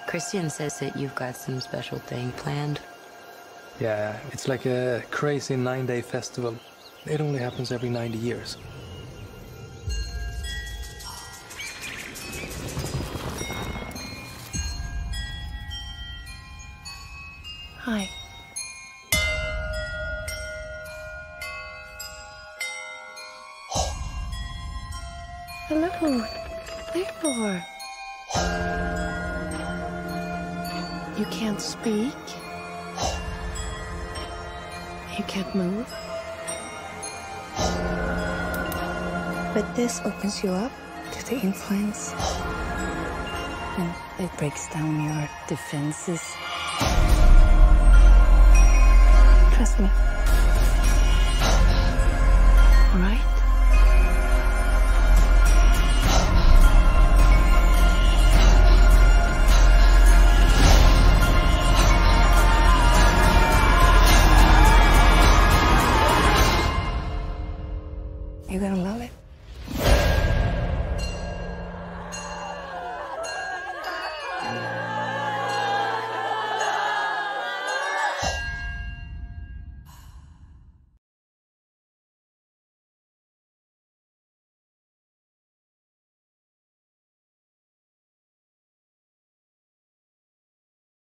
Christian says that you've got some special thing planned. Yeah, it's like a crazy 9-day festival. It only happens every 90 years. Hi. Hello, Theodore. You can't speak? You can't move? But this opens you up to the influence. And it breaks down your defenses. Trust me.